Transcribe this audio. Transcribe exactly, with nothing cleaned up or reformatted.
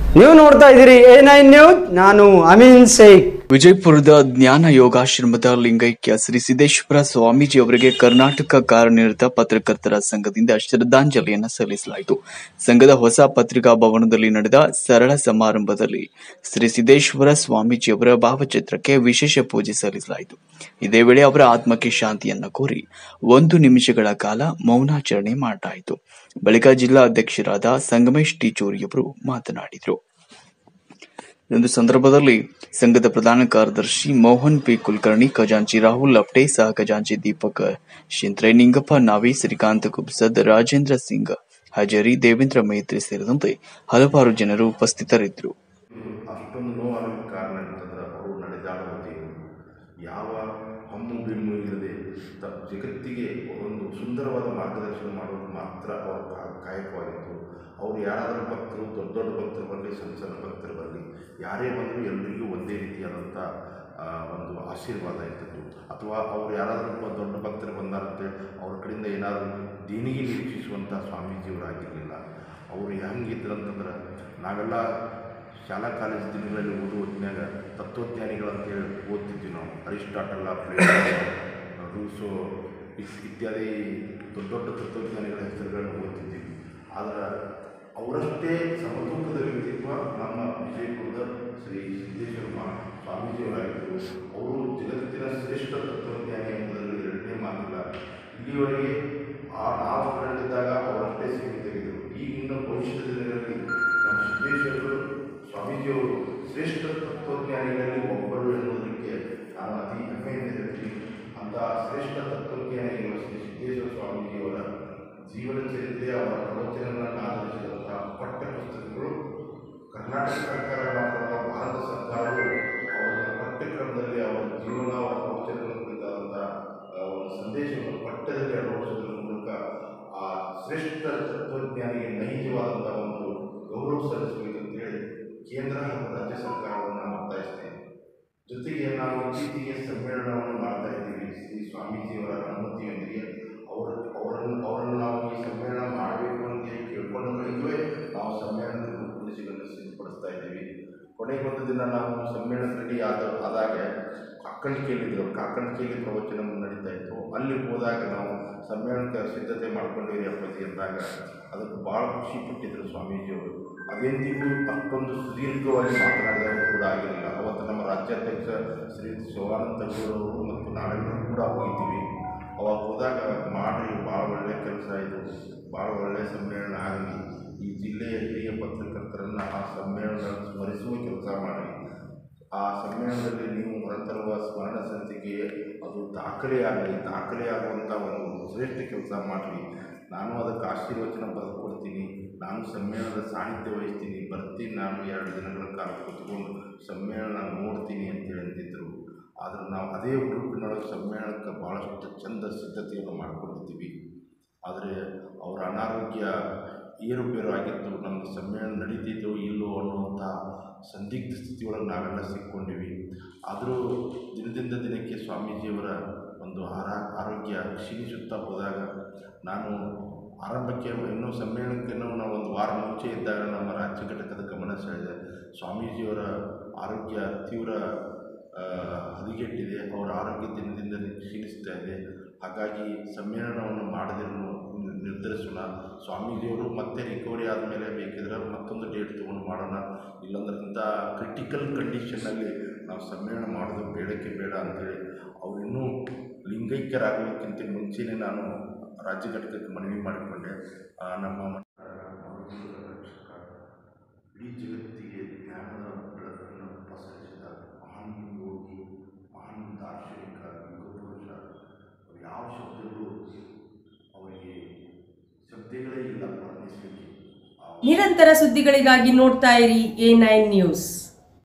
ನೀವು ನೋಡ್ತಾ ಇದ್ದೀರಿ ಎ ನೈನ್ ನ್ಯೂಸ್. ನಾನು ಅಮೀನ್ ಶೇಖ್. ವಿಜಯಪುರದ ಜ್ಞಾನ ಯೋಗಾಶ್ರಮದ ಲಿಂಗೈಕ್ಯ ಶ್ರೀ ಸಿದ್ದೇಶ್ವರ ಸ್ವಾಮೀಜಿ ಅವರಿಗೆ ಕರ್ನಾಟಕ ಕಾರ್ಯನಿರತ ಪತ್ರಕರ್ತರ ಸಂಘದಿಂದ ಶ್ರದ್ಧಾಂಜಲಿಯನ್ನು ಸಲ್ಲಿಸಲಾಯಿತು. ಸಂಘದ ಹೊಸ ಪತ್ರಿಕಾ ಭವನದಲ್ಲಿ ನಡೆದ ಸರಳ ಸಮಾರಂಭದಲ್ಲಿ ಶ್ರೀ ಸಿದ್ದೇಶ್ವರ ಸ್ವಾಮೀಜಿ ಅವರ ಭಾವಚಿತ್ರಕ್ಕೆ ವಿಶೇಷ ಪೂಜೆ ಸಲ್ಲಿಸಲಾಯಿತು. ಇದೇ ವೇಳೆ ಅವರ ಆತ್ಮಕ್ಕೆ ಶಾಂತಿಯನ್ನ ಕೋರಿ ಒಂದು ನಿಮಿಷಗಳ ಕಾಲ ಮೌನಾಚರಣೆ ಮಾಡಲಾಯಿತು. ಬಳಿಕ ಜಿಲ್ಲಾ ಅಧ್ಯಕ್ಷರಾದ ಸಂಗಮೇಶ್ ಟೀಚೂರಿಯವರು ಮಾತನಾಡಿದರು. ಒಂದು ಸಂದರ್ಭದಲ್ಲಿ ಸಂಘದ ಪ್ರಧಾನ ಕಾರ್ಯದರ್ಶಿ ಮೋಹನ್ ಪಿ ಕುಲಕರ್ಣಿ, ಖಜಾಂಚಿ ರಾಹುಲ್ ಲಪ್ಟೆ, ಸಹ ಖಜಾಂಚಿ ದೀಪಕ್ ಶಿಂತ್ರೆ, ನಿಂಗಪ್ಪ ನಾವಿ, ಶ್ರೀಕಾಂತ್ ಕುಬ್ಸದ್, ರಾಜೇಂದ್ರ ಸಿಂಗ್ ಹಜರಿ, ದೇವೇಂದ್ರ ಮೈತ್ರಿ ಸೇರಿದಂತೆ ಹಲವಾರು ಜನರು ಉಪಸ್ಥಿತರಿದ್ದರು. ಅಷ್ಟೊಂದು ನೋವಾಗಲಿಕ್ಕೆ ಕಾರಣ ಅಂತಂದ್ರೆ ಅವರು ನಡೆದಾಡುವಂತೆ ಯಾವ ಹಮ್ಮು ಬಿಮ್ಮು ಇಲ್ಲದೆ ಜಗತ್ತಿಗೆ ಒಂದು ಸುಂದರವಾದ ಮಾರ್ಗದರ್ಶನ ಮಾಡೋದು ಮಾತ್ರ ಅವರ ಕಾಯಕವಾಗಿತ್ತು. ಅವರು ಯಾರಾದರೂ ಭಕ್ತರು, ದೊಡ್ಡ ದೊಡ್ಡ ಭಕ್ತರು ಬರಲಿ, ಸಣ್ಣ ಸಣ್ಣ ಭಕ್ತರು ಬರಲಿ, ಯಾರೇ ಬಂದರೂ ಎಲ್ಲರಿಗೂ ಒಂದೇ ರೀತಿಯಾದಂಥ ಒಂದು ಆಶೀರ್ವಾದ ಇರ್ತಿತ್ತು. ಅಥವಾ ಅವ್ರು ಯಾರಾದರೂ ದೊಡ್ಡ ಭಕ್ತರು ಬಂದಾರಂತೇಳಿ ಅವ್ರ ಕಡೆಯಿಂದ ಏನಾದರೂ ದೇಣಿಗೆ ನಿರೀಕ್ಷಿಸುವಂಥ ಸ್ವಾಮೀಜಿಯವರಾಗಿರಲಿಲ್ಲ. ಅವರು ಹೆಂಗಿದ್ರು ಅಂತಂದ್ರೆ, ನಾವೆಲ್ಲ ಶಾಲಾ ಕಾಲೇಜು ದಿನಗಳಲ್ಲಿ ಓದುವ ಹೊತ್ತಿನಾಗ ತತ್ವಜ್ಞಾನಿಗಳಂತೇಳಿ ಓದ್ತಿದ್ವಿ ನಾವು. ಅರಿಸ್ಟಾಟಲ, ಪ್ಲೇಟೋ, ರೂಸೋ ಇತ್ಯಾದಿ ದೊಡ್ಡ ದೊಡ್ಡ ತತ್ವಜ್ಞಾನಿಗಳ ಹೆಸರುಗಳನ್ನು ಓದ್ತಿದ್ವಿ. ಆದರೆ ಅವರಷ್ಟೇ ಸಮತೂಕದ ವ್ಯಕ್ತಿತ್ವ ನಮ್ಮ ವಿಜಯಪುರದ ಶ್ರೀ ಸಿದ್ದೇಶ್ವರ ಸ್ವಾಮೀಜಿಯವರಾಗಿದ್ದರು. ಅವರು ಜಗತ್ತಿನ ಶ್ರೇಷ್ಠ ತತ್ವಜ್ಞಾನಿ ಎಂಬುದರಲ್ಲಿ ಎರಡನೇ ಮಾತಿಲ್ಲ. ಇಲ್ಲಿವರೆಗೆ ಆ ನಾವು ಕಂಡಿದ್ದಾಗ ಅವರಷ್ಟೇ ಸೀಮಿತರಿದ್ದರು. ಈಗಿನ ಭವಿಷ್ಯದ ದಿನಗಳಲ್ಲಿ ನಮ್ಮ ಸಿದ್ದೇಶ್ವರರು ಸ್ವಾಮೀಜಿಯವರು ಶ್ರೇಷ್ಠ ತತ್ವಜ್ಞಾನಿಗಳಲ್ಲಿ ಒಬ್ಬರು ಎನ್ನುವುದಕ್ಕೆ ನಾನು ಅತಿ ಹೆಮ್ಮೆಯಿಂದ ಹೇಳ್ತೀನಿ. ಅಂತಹ ಶ್ರೇಷ್ಠ ತತ್ವಜ್ಞಾನಿಗಳು ಶ್ರೀ ಸಿದ್ದೇಶ್ವರ ಸ್ವಾಮೀಜಿಯವರ ಜೀವನ ಚರಿತ್ರೆ, ಅವರ ಪ್ರವಚನಗಳನ್ನು ಆಧರಿಸಿದಂಥ ಪಠ್ಯ ಪುಸ್ತಕಗಳು ಕರ್ನಾಟಕ ಸರ್ಕಾರ ಮಾತ್ರ ಭಾರತ ಸರ್ಕಾರವು ಅವರ ಪಠ್ಯಕ್ರಮದಲ್ಲಿ ಅವರ ಜೀವನ, ಅವರ ಪ್ರವಚನಗಳ ಕುರಿತಾದಂಥ ಒಂದು ಸಂದೇಶವನ್ನು ಪಠ್ಯದಲ್ಲಿ ಅಳವಡಿಸುವುದರ ಮೂಲಕ ಆ ಶ್ರೇಷ್ಠ ತತ್ವಜ್ಞಾನಿಗೆ ನೈಜವಾದಂಥ ಒಂದು ಗೌರವ ಸಲ್ಲಿಸಬೇಕಂತೇಳಿ ಕೇಂದ್ರ ಹಾಗೂ ರಾಜ್ಯ ಸರ್ಕಾರವನ್ನು ನಾವು ಒತ್ತಾಯಿಸ್ತೇವೆ. ಜೊತೆಗೆ ನಾವು ಇತ್ತೀಚೆಗೆ ಸಮ್ಮೇಳನವನ್ನು ಮಾಡ್ತಾ ಇದ್ದೀವಿ. ಶ್ರೀ ಸ್ವಾಮೀಜಿಯವರ ಅನುಮತಿಯೊಂದಿಗೆ ಅವರು ಅವರನ್ನು ಅವರನ್ನು ನಾವು ಈ ಸಮ್ಮೇಳನ ಮಾಡಬೇಕು ಅಂತ ಕೇಳ್ಕೊಂಡು ಬಳಿಕವೇ ನಾವು ಸಮ್ಮೇಳನದ ರೂಪುರೇಷೆಗಳನ್ನು ಸಿದ್ಧಪಡಿಸ್ತಾ ಇದ್ದೀವಿ. ಕೊನೆಗೊಂದು ದಿನ ನಾವು ಸಮ್ಮೇಳನ ರೆಡಿ ಆದ ಆದಾಗ ಕಾಕಣಿಕೆಯಲ್ಲಿದ್ದರು. ಕಾಕಣಿಕೆಯಲ್ಲಿ ಪ್ರವಚನ ನಡೀತಾ ಇತ್ತು. ಅಲ್ಲಿ ಹೋದಾಗ ನಾವು ಸಮ್ಮೇಳನಕ್ಕೆ ಸಿದ್ಧತೆ ಮಾಡ್ಕೊಂಡಿದ್ದೀವಿ ಅಪ್ಪಾಜಿ ಅಂದಾಗ ಅದಕ್ಕೆ ಭಾಳ ಖುಷಿ ಪಟ್ಟಿದ್ದರು ಸ್ವಾಮೀಜಿಯವರು. ಅದೆಂದಿಗೂ ಅಷ್ಟೊಂದು ಸುದೀರ್ಘವಾಗಿ ಮಾತನಾಡಿದವರು ಕೂಡ ಆಗಿರಲಿಲ್ಲ. ಅವತ್ತು ನಮ್ಮ ರಾಜ್ಯಾಧ್ಯಕ್ಷ ಶ್ರೀ ಶಿವಾನಂದ ಗೌಡವರು ಮತ್ತು ನಾವೆಲ್ಲರೂ ಕೂಡ ಹೋಗಿದ್ದೀವಿ. ಅವಾಗ ಹೋದಾಗ ಮಾಡಿ ಭಾಳ ಒಳ್ಳೆಯ ಕೆಲಸ ಇದು, ಭಾಳ ಒಳ್ಳೆಯ ಸಮ್ಮೇಳನ ಆಗಲಿ, ಈ ಜಿಲ್ಲೆಯ ಹಿರಿಯ ಪತ್ರಕರ್ತರನ್ನು ಆ ಸಮ್ಮೇಳನ ಸ್ಮರಿಸುವ ಕೆಲಸ ಮಾಡಿ, ಆ ಸಮ್ಮೇಳನದಲ್ಲಿ ನೀವು ಹೊರತರುವ ಸ್ಮರಣ ಸಂಚಿಕೆಯೇ ಅದು ದಾಖಲೆಯಾಗಲಿ, ದಾಖಲೆಯಾಗುವಂಥ ಒಂದು ಶ್ರೇಷ್ಠ ಕೆಲಸ ಮಾಡಲಿ. ನಾನು ಅದಕ್ಕೆ ಆಶೀರ್ವಚನ ಬರೆದುಕೊಡ್ತೀನಿ. ನಾನು ಸಮ್ಮೇಳನದ ಸಾಹಿತ್ಯ ವಹಿಸ್ತೀನಿ, ಬರ್ತೀನಿ, ನಾನು ಎರಡು ದಿನಗಳ ಕಾಲ ಕೂತ್ಕೊಂಡು ಸಮ್ಮೇಳನ ನೋಡ್ತೀನಿ ಅಂತೇಳಿ ಅಂತಿದ್ದರು. ಆದರೆ ನಾವು ಅದೇ ಗ್ರೂಪಿನೊಳಗೆ ಸಮ್ಮೇಳನಕ್ಕೆ ಭಾಳಷ್ಟು ಚಂದ ಸಿದ್ಧತೆಯನ್ನು ಮಾಡ್ಕೊಂಡಿದ್ದೀವಿ. ಆದರೆ ಅವರ ಅನಾರೋಗ್ಯ ಏರುಪೇರು ಆಗಿತ್ತು. ನಮಗೆ ಸಮ್ಮೇಳನ ನಡೀತಿದ್ದೋ ಇಲ್ಲೋ ಅನ್ನುವಂಥ ಸಂದಿಗ್ಧ ಸ್ಥಿತಿಯೊಳಗೆ ನಾವೆಲ್ಲ ಸಿಕ್ಕೊಂಡಿವಿ. ಆದರೂ ದಿನದಿಂದ ದಿನಕ್ಕೆ ಸ್ವಾಮೀಜಿಯವರ ಒಂದು ಆರಾ ಆರೋಗ್ಯ ಕ್ಷೀಣಿಸುತ್ತಾ ಹೋದಾಗ ನಾನು ಆರಂಭಕ್ಕೆ ಇನ್ನೂ ಸಮ್ಮೇಳನಕ್ಕೆ ನಾವು ಒಂದು ವಾರ ಮುಂಚೆ ಇದ್ದಾಗ ನಮ್ಮ ರಾಜ್ಯ ಘಟಕದ ಗಮನ ಸೆಳೆದೆ. ಸ್ವಾಮೀಜಿಯವರ ಆರೋಗ್ಯ ತೀವ್ರ ಹದಗೆಟ್ಟಿದೆ, ಅವರ ಆರೋಗ್ಯ ದಿನದಿಂದ ಕ್ಷೀಣಿಸ್ತಾ ಇದೆ. ಹಾಗಾಗಿ ಸಮ್ಮೇಳನವನ್ನು ಮಾಡದಿರಲು ನಿರ್ಧರಿಸೋಣ. ಸ್ವಾಮೀಜಿಯವರು ಮತ್ತೆ ರಿಕವರಿ ಆದಮೇಲೆ ಬೇಕಿದ್ರೆ ಮತ್ತೊಂದು ಡೇಟ್ ತೊಗೊಂಡು ಮಾಡೋಣ, ಇಲ್ಲಾಂದ್ರೆ ಇಂಥ ಕ್ರಿಟಿಕಲ್ ಕಂಡೀಷನ್ನಲ್ಲಿ ನಾವು ಸಮ್ಮೇಳನ ಮಾಡೋದು ಬೇಡಕ್ಕೆ ಬೇಡ ಅಂಥೇಳಿ ಅವರಿನ್ನೂ ಲಿಂಗೈಕ್ಯರಾಗೋದಕ್ಕಿಂತ ಮುಂಚೆನೇ ನಾನು ರಾಜ್ಯ ಘಟಕಕ್ಕೆ ಮನವಿ ಮಾಡಿಕೊಂಡೆ. ನಮ್ಮ ರಕ್ಷಕ, ಇಡೀ ಜಗತ್ತಿಗೆ ಜ್ಞಾನದ ಬೆಳಕನ್ನು ಪಸರಿಸಿದ ಮಹಾನ್ ಯೋಗಿ, ಮಹಾನ್ ದಾರ್ಶನಿಕ, ಯುಗಪುರುಷ. ಯಾವ ಶಬ್ದಗಳು ಅವರಿಗೆ ಶಬ್ದಗಳೇ ಇಲ್ಲ ವರ್ಣಿಸಲಿಕ್ಕೆ. ನಿರಂತರ ಸುದ್ದಿಗಳಿಗಾಗಿ ನೋಡ್ತಾ ಇರಿ ಎ ನೈನ್ ನ್ಯೂಸ್.